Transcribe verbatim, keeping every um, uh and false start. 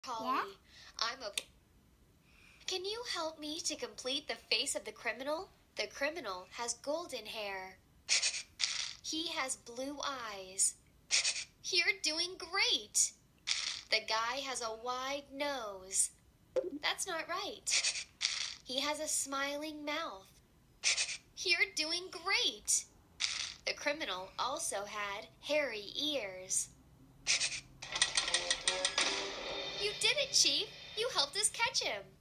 Holly, Yeah? I'm a... Can you help me to complete the face of the criminal? The criminal has golden hair. He has blue eyes. You're doing great. The guy has a wide nose. That's not right. He has a smiling mouth. You're doing great. The criminal also had hairy ears. You did it, Chief. You helped us catch him.